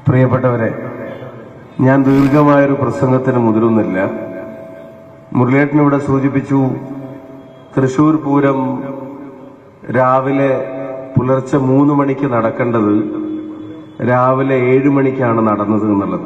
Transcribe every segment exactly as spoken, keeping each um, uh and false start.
പ്രിയപ്പെട്ടവരെ, ഞാൻ ദീർഘമായൊരു പ്രസംഗത്തിന് മുതിരുന്നില്ല. മുരളിയേട്ടൻ ഇവിടെ സൂചിപ്പിച്ചു, തൃശൂർ പൂരം രാവിലെ പുലർച്ചെ മൂന്ന് മണിക്ക് നടക്കേണ്ടത് രാവിലെ ഏഴ് മണിക്കാണ് നടന്നത് എന്നുള്ളത്.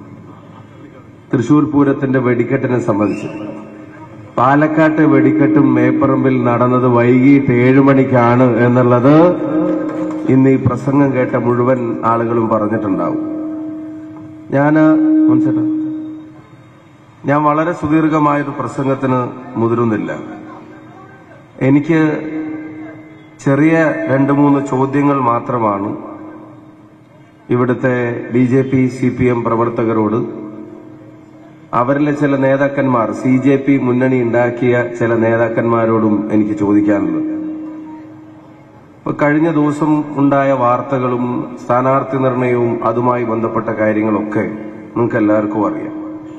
തൃശൂർ പൂരത്തിന്റെ വെടിക്കെട്ടിനെ സംബന്ധിച്ച് പാലക്കാട്ടെ വെടിക്കെട്ടും മേപ്പറമ്പിൽ നടന്നത് വൈകിട്ട് ഏഴു മണിക്കാണ് എന്നുള്ളത് ഇന്ന് ഈ പ്രസംഗം കേട്ട മുഴുവൻ ആളുകളും പറഞ്ഞിട്ടുണ്ടാവും. ഞാൻ മനസ്സില ഞാൻ വളരെ സുദീർഘമായൊരു പ്രസംഗത്തിന് മുതിരുന്നില്ല. എനിക്ക് ചെറിയ രണ്ട് മൂന്ന് ചോദ്യങ്ങൾ മാത്രമാണ് ഇവിടുത്തെ B J P C P M പ്രവർത്തകരോട്, അവരിലെ ചില നേതാക്കന്മാർ, സി ജെ പി മുന്നണി ഉണ്ടാക്കിയ ചില നേതാക്കന്മാരോടും എനിക്ക് ചോദിക്കാനുള്ളത്. ഇപ്പൊ കഴിഞ്ഞ ദിവസം ഉണ്ടായ വാർത്തകളും സ്ഥാനാർത്ഥി നിർണയവും അതുമായി ബന്ധപ്പെട്ട കാര്യങ്ങളൊക്കെ നിങ്ങൾക്ക് എല്ലാവർക്കും അറിയാം.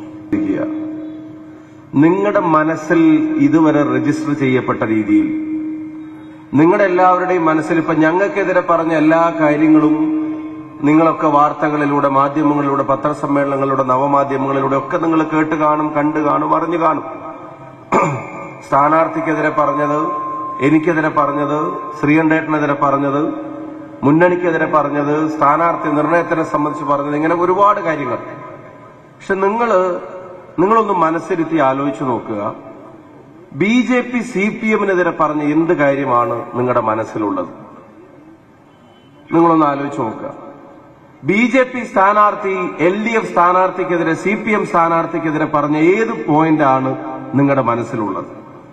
നിങ്ങളുടെ മനസ്സിൽ ഇതുവരെ രജിസ്റ്റർ ചെയ്യപ്പെട്ട രീതിയിൽ നിങ്ങളുടെ എല്ലാവരുടെയും മനസ്സിൽ ഇപ്പൊ ഞങ്ങൾക്കെതിരെ പറഞ്ഞ എല്ലാ കാര്യങ്ങളും നിങ്ങളൊക്കെ വാർത്തകളിലൂടെ, മാധ്യമങ്ങളിലൂടെ, പത്രസമ്മേളനങ്ങളിലൂടെ, നവമാധ്യമങ്ങളിലൂടെ ഒക്കെ നിങ്ങൾ കേട്ട് കാണും, കണ്ടു കാണും, അറിഞ്ഞു കാണും. സ്ഥാനാർത്ഥിക്കെതിരെ പറഞ്ഞത്, എനിക്കെതിരെ പറഞ്ഞത്, ശ്രീകണ്ഠേട്ടനെതിരെ പറഞ്ഞത്, മുന്നണിക്കെതിരെ പറഞ്ഞത്, സ്ഥാനാർത്ഥി നിർണയത്തിനെ സംബന്ധിച്ച് പറഞ്ഞത്, ഇങ്ങനെ ഒരുപാട് കാര്യങ്ങൾ. പക്ഷെ നിങ്ങൾ നിങ്ങളൊന്ന് മനസ്സിരുത്തി ആലോചിച്ചു നോക്കുക, B J P C P എമ്മിനെതിരെ പറഞ്ഞ എന്ത് കാര്യമാണ് നിങ്ങളുടെ മനസ്സിലുള്ളത്? നിങ്ങളൊന്ന് ആലോചിച്ചു നോക്കുക. ബി ജെ പി സ്ഥാനാർത്ഥി എൽ ഡി എഫ് സ്ഥാനാർത്ഥിക്കെതിരെ, സി പി എം സ്ഥാനാർത്ഥിക്കെതിരെ പറഞ്ഞ ഏത് പോയിന്റാണ് നിങ്ങളുടെ മനസ്സിലുള്ളത്?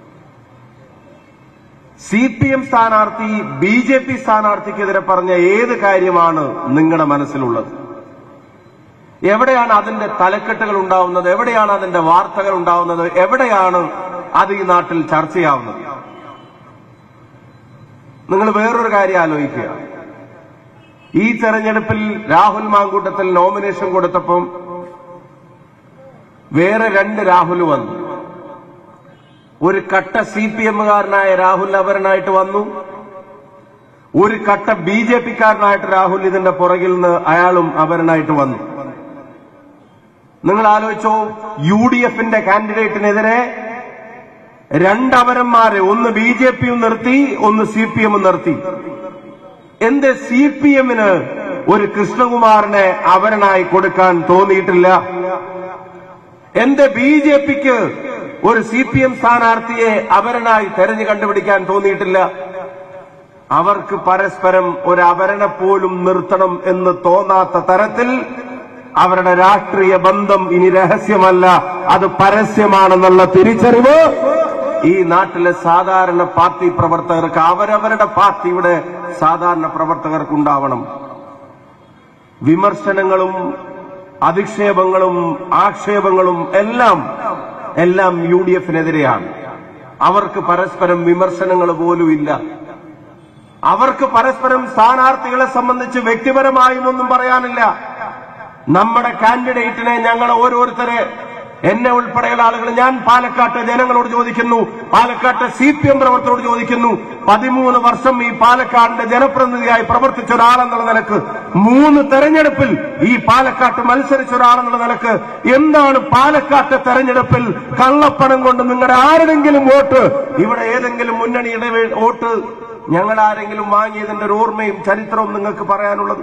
സി പി എം സ്ഥാനാർത്ഥി ബി ജെ പി സ്ഥാനാർത്ഥിക്കെതിരെ പറഞ്ഞ ഏത് കാര്യമാണ് നിങ്ങളുടെ മനസ്സിലുള്ളത്? എവിടെയാണ് അതിന്റെ തലക്കെട്ടുകൾ ഉണ്ടാവുന്നത്? എവിടെയാണ് അതിന്റെ വാർത്തകൾ ഉണ്ടാവുന്നത്? എവിടെയാണ് അത് ഈ നാട്ടിൽ ചർച്ചയാവുന്നത്? നിങ്ങൾ വേറൊരു കാര്യം ആലോചിക്കുക. ഈ തെരഞ്ഞെടുപ്പിൽ രാഹുൽ മാങ്കൂട്ടത്തിൽ നോമിനേഷൻ കൊടുത്തപ്പം വേറെ രണ്ട് രാഹുൽ വന്നു. ഒരു കട്ട സി പി എമ്മുകാരനായ രാഹുൽ അപരനായിട്ട് വന്നു, ഒരു കട്ട ബി ജെ പിക്കാരനായിട്ട് രാഹുൽ ഇതിന്റെ പുറകിൽ നിന്ന് അയാളും അപരനായിട്ട് വന്നു. നിങ്ങൾ ആലോചിച്ചോ, യു ഡി എഫിന്റെ കാൻഡിഡേറ്റിനെതിരെ രണ്ടപരന്മാരെ, ഒന്ന് ബി ജെ പിയും നിർത്തി, ഒന്ന് സി പി എമ്മും നിർത്തി. എന്റെ സി പി എമ്മിന് ഒരു കൃഷ്ണകുമാറിനെ അപരനായി കൊടുക്കാൻ തോന്നിയിട്ടില്ല? എന്റെ ബി ജെ പിക്ക് ഒരു സി പി എം സ്ഥാനാർത്ഥിയെ അപരനായി തെരഞ്ഞു കണ്ടുപിടിക്കാൻ തോന്നിയിട്ടില്ല? അവർക്ക് പരസ്പരം ഒരു അപരനെ പോലും നിർത്തണം എന്ന് തോന്നാത്ത തരത്തിൽ അവരുടെ രാഷ്ട്രീയ ബന്ധം ഇനി രഹസ്യമല്ല, അത് പരസ്യമാണെന്നുള്ള തിരിച്ചറിവ് ഈ നാട്ടിലെ സാധാരണ പാർട്ടി പ്രവർത്തകർക്ക്, അവരവരുടെ പാർട്ടിയുടെ സാധാരണ പ്രവർത്തകർക്കുണ്ടാവണം. വിമർശനങ്ങളും അധിക്ഷേപങ്ങളും ആക്ഷേപങ്ങളും എല്ലാം എല്ലാം യു ഡി എഫിനെതിരെയാണ്. അവർക്ക് പരസ്പരം വിമർശനങ്ങൾ പോലും ഇല്ല. അവർക്ക് പരസ്പരം സ്ഥാനാർത്ഥികളെ സംബന്ധിച്ച് വ്യക്തിപരമായും ഒന്നും പറയാനില്ല. നമ്മുടെ കാൻഡിഡേറ്റിനെ ഞങ്ങൾ ഓരോരുത്തരെ, എന്നെ ഉൾപ്പെടെയുള്ള ആളുകൾ, ഞാൻ പാലക്കാട്ടെ ജനങ്ങളോട് ചോദിക്കുന്നു, പാലക്കാട്ടെ സി പി എം പ്രവർത്തകരോട് ചോദിക്കുന്നു, പതിമൂന്ന് വർഷം ഈ പാലക്കാടിന്റെ ജനപ്രതിനിധിയായി പ്രവർത്തിച്ച ഒരാളെന്നുള്ള നിലക്ക്, മൂന്ന് തെരഞ്ഞെടുപ്പിൽ ഈ പാലക്കാട്ട് മത്സരിച്ച ഒരാളെന്നുള്ള നിലക്ക്, എന്താണ് പാലക്കാട്ടെ തെരഞ്ഞെടുപ്പിൽ കള്ളപ്പണം കൊണ്ട് നിങ്ങളുടെ ആരുടെങ്കിലും വോട്ട്, ഇവിടെ ഏതെങ്കിലും മുന്നണിയുടെ വോട്ട് ഞങ്ങൾ ആരെങ്കിലും വാങ്ങിയതിന്റെ ഒരു ഓർമ്മയും ചരിത്രവും നിങ്ങൾക്ക് പറയാനുള്ളത്?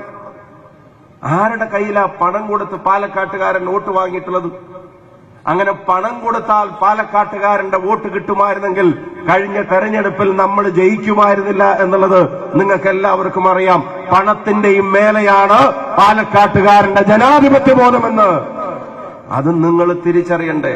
ആരുടെ കയ്യിലാ പണം കൊടുത്ത് പാലക്കാട്ടുകാരൻ വോട്ട് വാങ്ങിയിട്ടുള്ളത്? അങ്ങനെ പണം കൊടുത്താൽ പാലക്കാട്ടുകാരന്റെ വോട്ട് കിട്ടുമായിരുന്നെങ്കിൽ കഴിഞ്ഞ തെരഞ്ഞെടുപ്പിൽ നമ്മൾ ജയിക്കുമായിരുന്നില്ല എന്നുള്ളത് നിങ്ങൾക്ക് എല്ലാവർക്കും അറിയാം. പണത്തിന്റെയും മേലെയാണ് പാലക്കാട്ടുകാരന്റെ ജനാധിപത്യ ബോധമെന്ന് അത് നിങ്ങൾ തിരിച്ചറിയണ്ടേ?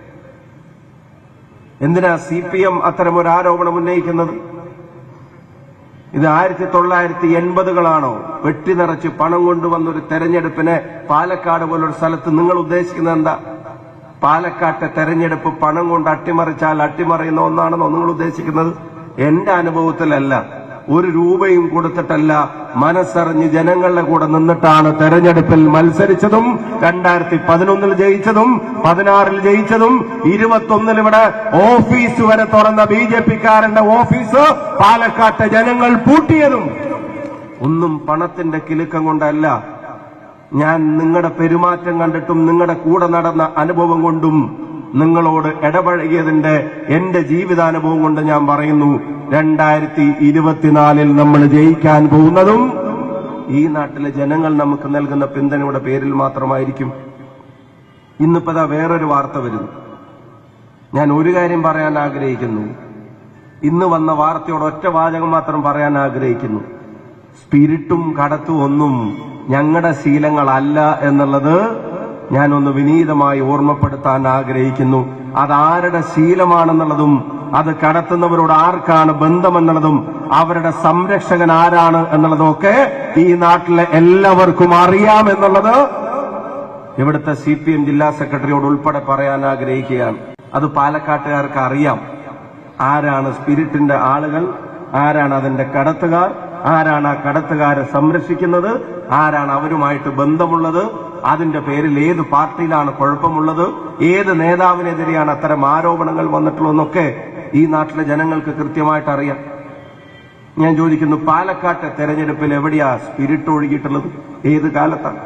എന്തിനാ സി പി എം അത്തരമൊരു ആരോപണം ഉന്നയിക്കുന്നത്? ഇത് ആയിരത്തി തൊള്ളായിരത്തി എൺപതുകളാണോ? വെട്ടി നിറച്ച് പണം കൊണ്ടുവന്നൊരു തെരഞ്ഞെടുപ്പിനെ പാലക്കാട് പോലൊരു സ്ഥലത്ത് നിങ്ങൾ ഉദ്ദേശിക്കുന്നത് എന്താ? പാലക്കാട്ടെ തെരഞ്ഞെടുപ്പ് പണം കൊണ്ട് അട്ടിമറിച്ചാൽ അട്ടിമറിയുന്ന ഒന്നാണെന്നോ നിങ്ങൾ ഉദ്ദേശിക്കുന്നത്? എന്റെ അനുഭവത്തിലല്ല, ഒരു രൂപയും കൊടുത്തിട്ടല്ല, മനസ്സറിഞ്ഞ് ജനങ്ങളുടെ കൂടെ നിന്നിട്ടാണ് തെരഞ്ഞെടുപ്പിൽ മത്സരിച്ചതും രണ്ടായിരത്തി പതിനൊന്നിൽ ജയിച്ചതും പതിനാറിൽ ജയിച്ചതും ഇരുപത്തൊന്നിൽ ഇവിടെ ഓഫീസ് വരെ തുറന്ന ബി ജെ പിക്കാരന്റെ ഓഫീസ് പാലക്കാട്ടെ ജനങ്ങൾ പൂട്ടിയതും ഒന്നും പണത്തിന്റെ കിലുക്കം കൊണ്ടല്ല. ഞാൻ നിങ്ങളുടെ പെരുമാറ്റം കണ്ടിട്ടും നിങ്ങളുടെ കൂടെ നടന്ന അനുഭവം കൊണ്ടും നിങ്ങളോട് ഇടപഴകിയതിന്റെ എന്റെ ജീവിതാനുഭവം കൊണ്ട് ഞാൻ പറയുന്നു, രണ്ടായിരത്തി ഇരുപത്തിനാലിൽ നമ്മൾ ജയിക്കാൻ പോകുന്നതും ഈ നാട്ടിലെ ജനങ്ങൾ നമുക്ക് നൽകുന്ന പിന്തുണയുടെ പേരിൽ മാത്രമായിരിക്കും. ഇന്നിപ്പതാ വേറൊരു വാർത്ത വരുന്നു. ഞാൻ ഒരു കാര്യം പറയാൻ ആഗ്രഹിക്കുന്നു. ഇന്ന് വന്ന വാർത്തയോട് ഒറ്റ വാചകം മാത്രം പറയാൻ ആഗ്രഹിക്കുന്നു. സ്പിരിറ്റും കടത്തും ഒന്നും ഞങ്ങളുടെ ശീലങ്ങളല്ല എന്നുള്ളത് ഞാനൊന്ന് വിനീതമായി ഓർമ്മപ്പെടുത്താൻ ആഗ്രഹിക്കുന്നു. അതാരുടെ ശീലമാണെന്നുള്ളതും അത് കടത്തുന്നവരോട് ആർക്കാണ് ബന്ധമെന്നുള്ളതും അവരുടെ സംരക്ഷകൻ ആരാണ് എന്നുള്ളതൊക്കെ ഈ നാട്ടിലെ എല്ലാവർക്കും അറിയാമെന്നുള്ളത് ഇവിടുത്തെ സി പി എം ജില്ലാ സെക്രട്ടറിയോട് ഉൾപ്പെടെ പറയാൻ ആഗ്രഹിക്കുകയാണ്. അത് പാലക്കാട്ടുകാർക്ക് അറിയാം. ആരാണ് സ്പിരിറ്റിന്റെ ആളുകൾ, ആരാണ് അതിന്റെ കടത്തുകാർ, ആരാണ് ആ കടത്തുകാരെ സംരക്ഷിക്കുന്നത്, ആരാണ് അവരുമായിട്ട് ബന്ധമുള്ളത്, അതിന്റെ പേരിൽ ഏത് പാർട്ടിയിലാണ് കുഴപ്പമുള്ളത്, ഏത് നേതാവിനെതിരെയാണ് അത്തരം ആരോപണങ്ങൾ വന്നിട്ടുള്ളതെന്നൊക്കെ ഈ നാട്ടിലെ ജനങ്ങൾക്ക് കൃത്യമായിട്ട് അറിയാം. ഞാൻ ചോദിക്കുന്നു, പാലക്കാട്ടെ തെരഞ്ഞെടുപ്പിൽ എവിടെയാ സ്പിരിറ്റ് ഒഴുകിയിട്ടുള്ളത്? ഏത് കാലത്താണ്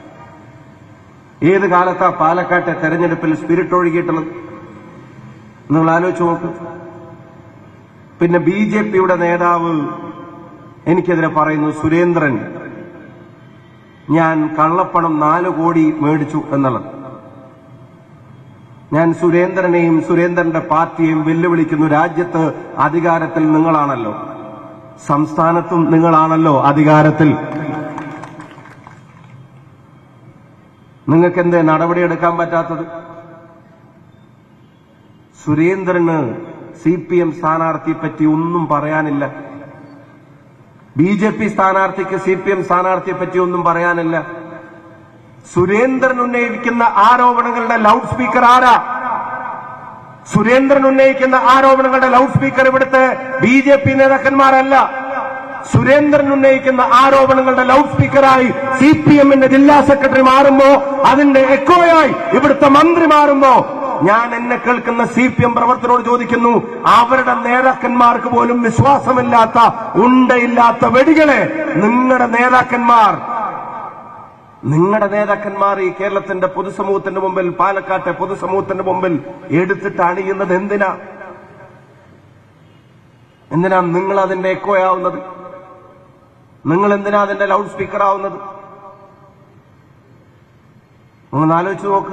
ഏത് കാലത്താ പാലക്കാട്ടെ തെരഞ്ഞെടുപ്പിൽ സ്പിരിറ്റ് ഒഴുകിയിട്ടുള്ളത്? നിങ്ങൾ ആലോചിച്ച് നോക്ക്. പിന്നെ ബി ജെ പിയുടെ നേതാവ് എനിക്കെതിരെ പറയുന്നു, സുരേന്ദ്രൻ ഞാൻ കള്ളപ്പണം നാല് കോടി മേടിച്ചു എന്നുള്ളത്. ഞാൻ സുരേന്ദ്രനെയും സുരേന്ദ്രന്റെ പാർട്ടിയെയും വെല്ലുവിളിക്കുന്നു. രാജ്യത്ത് അധികാരത്തിൽ നിങ്ങളാണല്ലോ, സംസ്ഥാനത്തും നിങ്ങളാണല്ലോ അധികാരത്തിൽ. നിങ്ങൾക്ക് എന്തേ നടപടിയെടുക്കാൻ പറ്റാത്തത്? സുരേന്ദ്രന് സി പി എം സ്ഥാനാർത്ഥിയെ പറ്റി ഒന്നും പറയാനില്ല. ബി ജെ പി സ്ഥാനാർത്ഥിക്ക് സി പി എം സ്ഥാനാർത്ഥിയെ പറ്റി ഒന്നും പറയാനില്ല. സുരേന്ദ്രൻ ഉന്നയിക്കുന്ന ആരോപണങ്ങളുടെ ലൗഡ് സ്പീക്കർ ആരാ? സുരേന്ദ്രൻ ഉന്നയിക്കുന്ന ആരോപണങ്ങളുടെ ലൗഡ് സ്പീക്കർ ഇവിടുത്തെ ബി ജെ പി നേതാക്കന്മാരല്ല. സുരേന്ദ്രൻ ഉന്നയിക്കുന്ന ആരോപണങ്ങളുടെ ലൗഡ് സ്പീക്കറായി സി പി എമ്മിന്റെ ജില്ലാ സെക്രട്ടറി മാറുമ്പോ, അതിന്റെ എക്കോയായി ഇവിടുത്തെ മന്ത്രി മാറുമ്പോ, ഞാൻ എന്നെ കേൾക്കുന്ന സി പി എം പ്രവർത്തകരോട് ചോദിക്കുന്നു, അവരുടെ നേതാക്കന്മാർക്ക് പോലും വിശ്വാസമില്ലാത്ത, ഉണ്ടയില്ലാത്ത വെടികളെ നിങ്ങളുടെ നേതാക്കന്മാർ നിങ്ങളുടെ നേതാക്കന്മാർ ഈ കേരളത്തിന്റെ പൊതുസമൂഹത്തിന്റെ മുമ്പിൽ, പാലക്കാട്ടെ പൊതുസമൂഹത്തിന്റെ മുമ്പിൽ എടുത്തിട്ട് അണിയുന്നത് എന്തിനാ? എന്തിനാ നിങ്ങൾ അതിന്റെ എക്കോയാവുന്നത്? നിങ്ങൾ എന്തിനാ അതിന്റെ ലൗഡ് സ്പീക്കർ ആവുന്നത്? നിങ്ങൾ ആലോചിച്ച് നോക്ക്.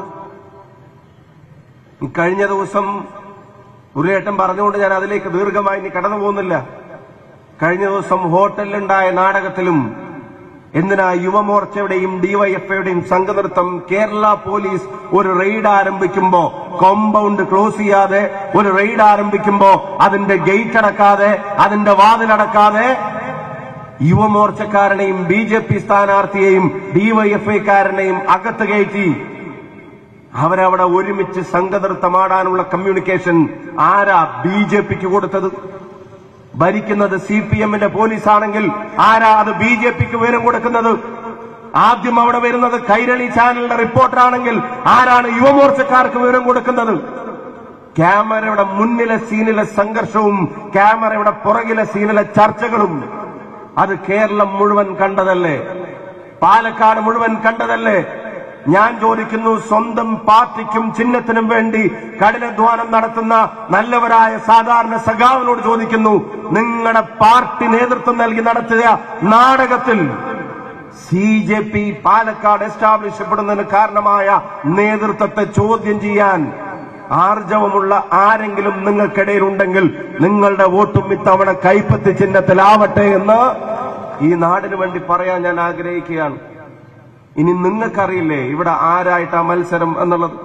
കഴിഞ്ഞ ദിവസം ഉരുളേട്ടൻ പറഞ്ഞുകൊണ്ട് ഞാൻ അതിലേക്ക് ദീർഘമായി ഇനി കടന്നു പോകുന്നില്ല. കഴിഞ്ഞ ദിവസം ഹോട്ടലിലുണ്ടായ നാടകത്തിലും എന്തിനാ യുവമോർച്ചയുടെയും ഡിവൈഎഫ്ഐയുടെയും സംഘനൃത്തം കേരള പോലീസ് ഒരു റെയ്ഡ് ആരംഭിക്കുമ്പോ കോമ്പൗണ്ട് ക്ലോസ് ചെയ്യാതെ, ഒരു റെയ്ഡ് ആരംഭിക്കുമ്പോ അതിന്റെ ഗേറ്റ് അടക്കാതെ, അതിന്റെ വാതിലടക്കാതെ യുവമോർച്ചക്കാരനെയും ബി ജെ പി സ്ഥാനാർത്ഥിയെയും ഡിവൈഎഫ്ഐക്കാരനെയും അകത്ത് കയറ്റി അവരവിടെ ഒരുമിച്ച് സംഘനൃത്തമാടാനുള്ള കമ്മ്യൂണിക്കേഷൻ ആരാ ബി ജെ പിക്ക് കൊടുത്തത്? ഭരിക്കുന്നത് സി പി എമ്മിന്റെ പോലീസാണെങ്കിൽ ആരാ അത് ബി ജെ പിക്ക് വിവരം കൊടുക്കുന്നത്? ആദ്യം അവിടെ വരുന്നത് കൈരളി ചാനലിന്റെ റിപ്പോർട്ടറാണെങ്കിൽ ആരാണ് യുവമോർച്ചക്കാർക്ക് വിവരം കൊടുക്കുന്നത്? ക്യാമറയുടെ മുന്നിലെ സീനിലെ സംഘർഷവും ക്യാമറയുടെ പുറകിലെ സീനിലെ ചർച്ചകളും അത് കേരളം മുഴുവൻ കണ്ടതല്ലേ? പാലക്കാട് മുഴുവൻ കണ്ടതല്ലേ? ഞാൻ ചോദിക്കുന്നു, സ്വന്തം പാർട്ടിക്കും ചിഹ്നത്തിനും വേണ്ടി കഠിനാധ്വാനം നടത്തുന്ന നല്ലവരായ സാധാരണ സഖാവിനോട് ചോദിക്കുന്നു, നിങ്ങളുടെ പാർട്ടി നേതൃത്വം നൽകി നടത്തിയ നാടകത്തിൽ C J P Palakkad establish ചെയ്യപ്പെടുന്നതിന് കാരണമായ നേതൃത്വത്തെ ചോദ്യം ചെയ്യാൻ ആർജവമുള്ള ആരെങ്കിലും നിങ്ങൾക്കിടയിൽ ഉണ്ടെങ്കിൽ നിങ്ങളുടെ വോട്ടും ഇത്തവണ കൈപ്പത്തി ചിഹ്നത്തിലാവട്ടെ എന്ന് ഈ നാടിനു വേണ്ടി പറയാൻ ഞാൻ ആഗ്രഹിക്കുകയാണ്. ഇനി നിങ്ങൾക്കറിയില്ലേ ഇവിടെ ആരായിട്ടാ മത്സരം എന്നുള്ളത്?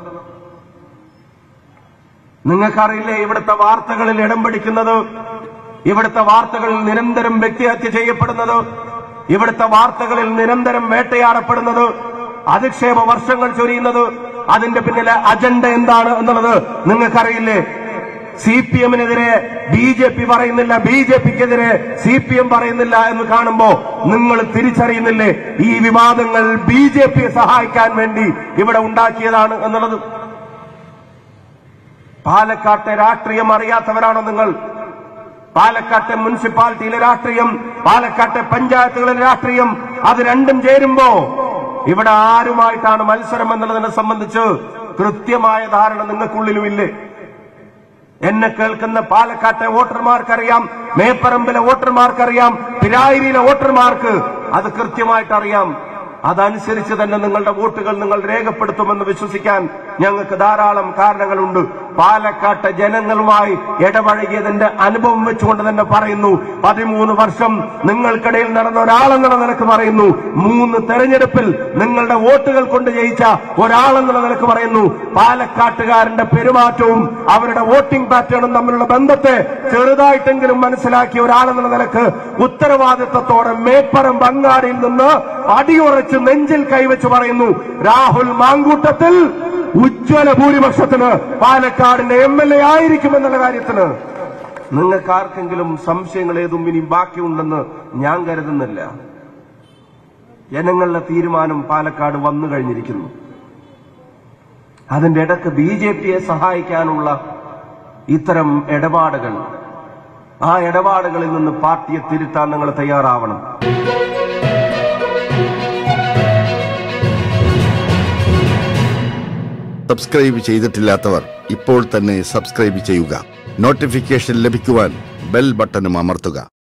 നിങ്ങൾക്കറിയില്ലേ ഇവിടുത്തെ വാർത്തകളിൽ ഇടം പിടിക്കുന്നത്? ഇവിടുത്തെ വാർത്തകളിൽ നിരന്തരം വ്യക്തിഹത്യ ചെയ്യപ്പെടുന്നത്, ഇവിടുത്തെ വാർത്തകളിൽ നിരന്തരം വേട്ടയാടപ്പെടുന്നത്, അധിക്ഷേപ വർഷങ്ങൾ ചൊരിയുന്നത്, അതിന്റെ പിന്നിലെ അജണ്ട എന്താണ് എന്നുള്ളത് നിങ്ങൾക്കറിയില്ലേ? സി പി എമ്മിനെതിരെ ബി ജെ പി പറയുന്നില്ല, ബി ജെ പിക്കെതിരെ സി പി എം പറയുന്നില്ല എന്ന് കാണുമ്പോ നിങ്ങൾ തിരിച്ചറിയുന്നില്ലേ ഈ വിവാദങ്ങൾ ബി ജെ പിയെ സഹായിക്കാൻ വേണ്ടി ഇവിടെ ഉണ്ടാക്കിയതാണ് എന്നുള്ളത്? പാലക്കാട്ടെ രാഷ്ട്രീയം അറിയാത്തവരാണോ നിങ്ങൾ? പാലക്കാട്ടെ മുനിസിപ്പാലിറ്റിയിലെ രാഷ്ട്രീയം, പാലക്കാട്ടെ പഞ്ചായത്തുകളിലെ രാഷ്ട്രീയം, അത് രണ്ടും ചേരുമ്പോ ഇവിടെ ആരുമായിട്ടാണ് മത്സരം എന്നുള്ളതിനെ സംബന്ധിച്ച് കൃത്യമായ ധാരണ നിങ്ങൾക്കുള്ളിലുമില്ലേ? എന്നെ കേൾക്കുന്ന പാലക്കാട്ടെ വോട്ടർമാർക്കറിയാം, മേപ്പറമ്പിലെ വോട്ടർമാർക്കറിയാം, പിരായിരിയിലെ വോട്ടർമാർക്ക് അത് കൃത്യമായിട്ട് അറിയാം. അതനുസരിച്ച് തന്നെ നിങ്ങളുടെ വോട്ടുകൾ നിങ്ങൾ രേഖപ്പെടുത്തുമെന്ന് വിശ്വസിക്കാൻ ഞങ്ങൾക്ക് ധാരാളം കാരണങ്ങളുണ്ട്. പാലക്കാട്ടെ ജനങ്ങളുമായി ഇടപഴകിയതിന്റെ അനുഭവം വെച്ചുകൊണ്ട് തന്നെ പറയുന്നു, പതിമൂന്ന് വർഷം നിങ്ങൾക്കിടയിൽ നടന്ന ഒരാളെന്നുള്ള നിലക്ക് പറയുന്നു, മൂന്ന് തെരഞ്ഞെടുപ്പിൽ നിങ്ങളുടെ വോട്ടുകൾ കൊണ്ട് ജയിച്ച ഒരാളെന്നുള്ള നിലക്ക് പറയുന്നു, പാലക്കാട്ടുകാരന്റെ പെരുമാറ്റവും അവരുടെ വോട്ടിംഗ് പാറ്റേണും തമ്മിലുള്ള ബന്ധത്തെ ചെറുതായിട്ടെങ്കിലും മനസ്സിലാക്കിയ ഒരാളെന്നുള്ള നിലക്ക് ഉത്തരവാദിത്തത്തോടെ മേപ്പറം ബംഗാടിയിൽ നിന്ന് അടിയുറച്ച് നെഞ്ചിൽ കൈവച്ച് പറയുന്നു, രാഹുൽ മാങ്കൂട്ടത്തിൽ ഉജ്ജ്വല ഭൂരിപക്ഷത്തിന് പാലക്കാടിന്റെ എം എൽ എ ആയിരിക്കുമെന്നുള്ള കാര്യത്തിന് നിങ്ങൾക്ക് ആർക്കെങ്കിലും സംശയങ്ങൾ ഏതും ഇനി ബാക്കിയുണ്ടെന്ന് ഞാൻ കരുതുന്നില്ല. ജനങ്ങളുടെ തീരുമാനം പാലക്കാട് വന്നു കഴിഞ്ഞിരിക്കുന്നു. അതിന്റെ ഇടയ്ക്ക് ബി ജെ പിയെ സഹായിക്കാനുള്ള ഇത്തരം ഇടപാടുകൾ, ആ ഇടപാടുകളിൽ നിന്ന് പാർട്ടിയെ തിരുത്താൻ നിങ്ങൾ തയ്യാറാവണം. സബ്സ്ക്രൈബ് ചെയ്തിട്ടില്ലാത്തവർ ഇപ്പോൾ തന്നെ സബ്സ്ക്രൈബ് ചെയ്യുക. നോട്ടിഫിക്കേഷൻ ലഭിക്കുവാൻ ബെൽ ബട്ടണും അമർത്തുക.